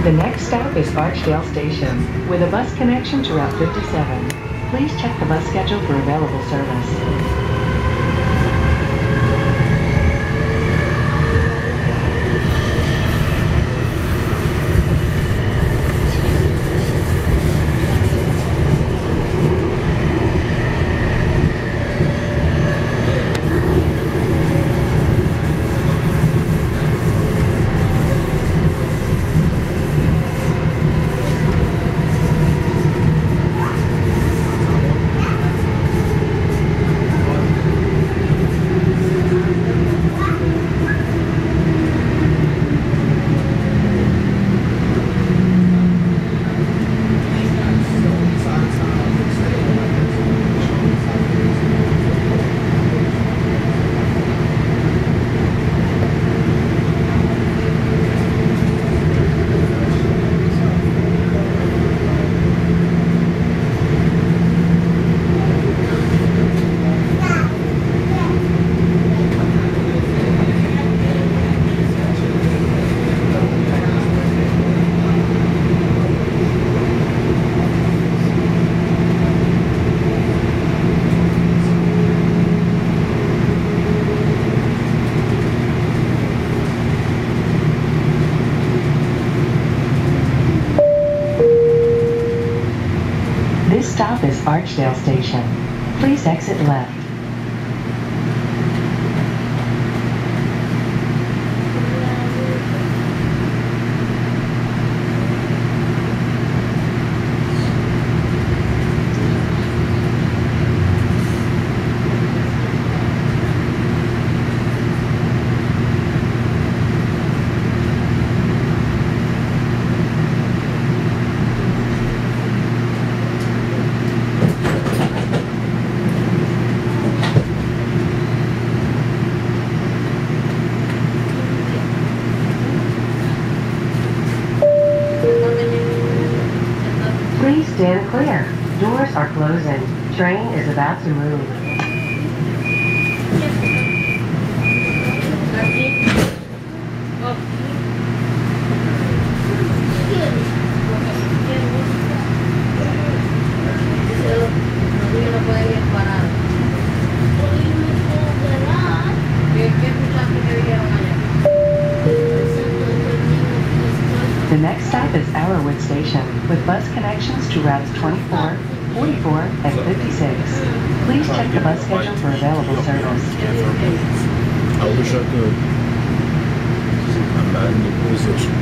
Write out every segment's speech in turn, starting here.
The next stop is Archdale Station, with a bus connection to Route 57. Please check the bus schedule for available service. This stop is Archdale Station. Please exit left. Please stand clear. Doors are closing. Train is about to move. The next stop is Arrowwood Station, with bus connections to routes 24, 44, and 56. Please check the bus schedule for available service. I wish I could. I'm not in the position.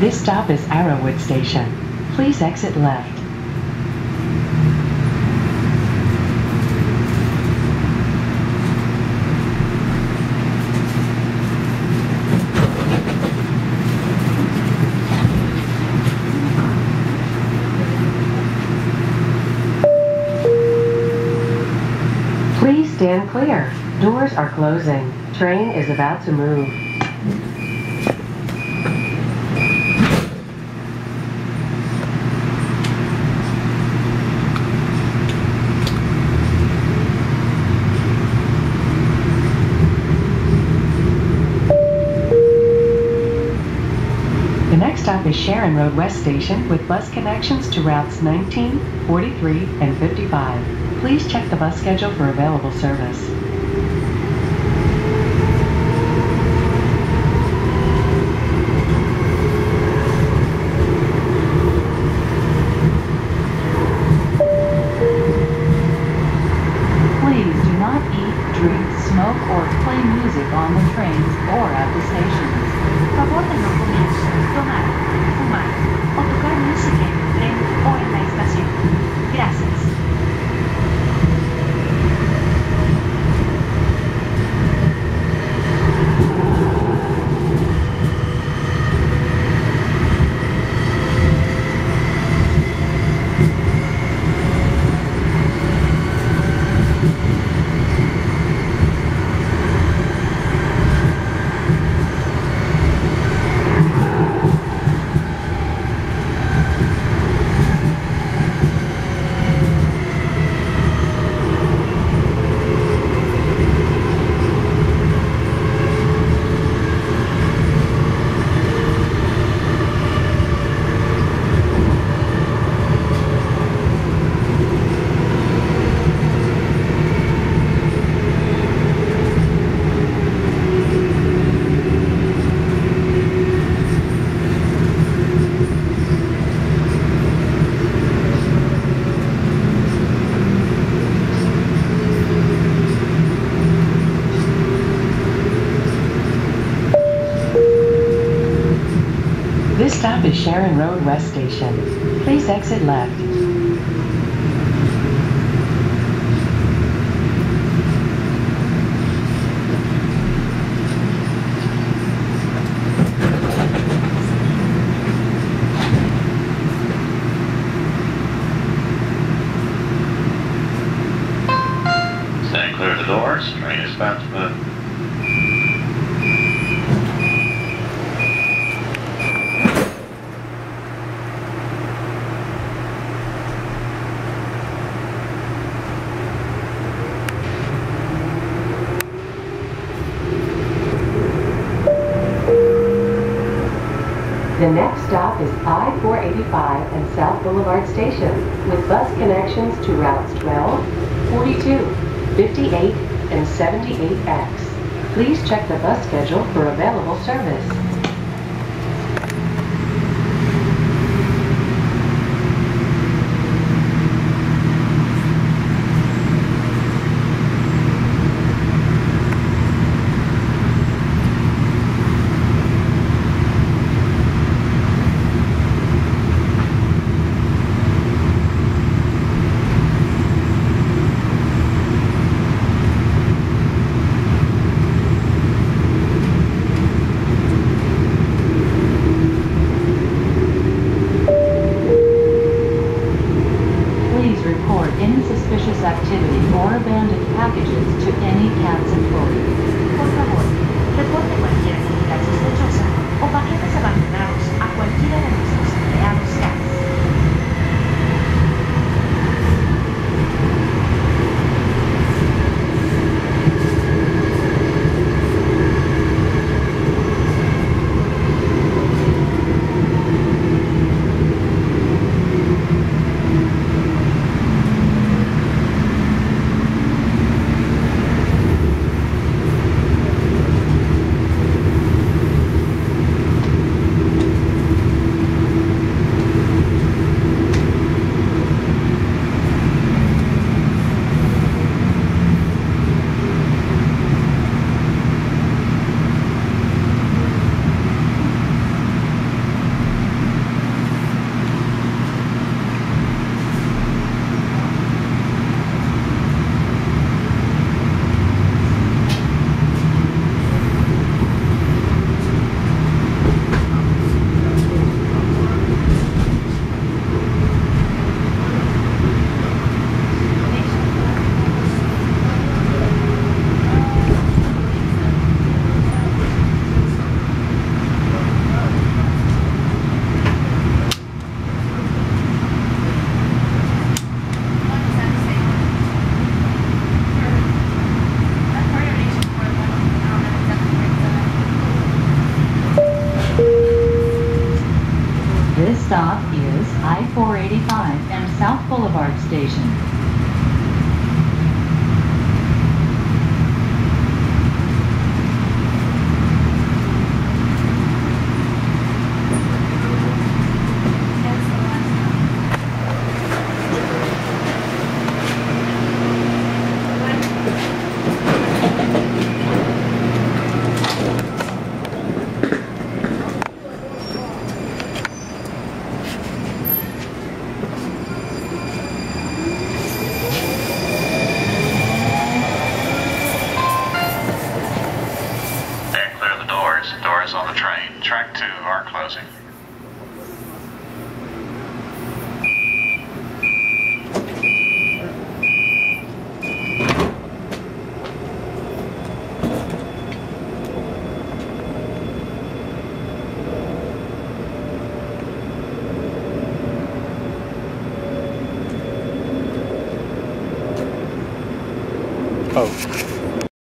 This stop is Arrowwood Station. Please exit left. Please stand clear. Doors are closing. Train is about to move. The next stop is Sharon Road West Station with bus connections to routes 19, 43, and 55. Please check the bus schedule for available service. Please do not eat, drink, smoke, or play music on the trains or at the stations. Favor de no comer, tomar, fumar o tocar música en el tren o en la estación. Gracias. This stop is Sharon Road West Station. Please exit left. Stand clear of the doors. Train is about to move. The next stop is I-485 and South Boulevard Station with bus connections to routes 12, 42, 58, and 78X. Please check the bus schedule for available service. Boulevard Station. Doors on the train. Track 2 are closing. Oh.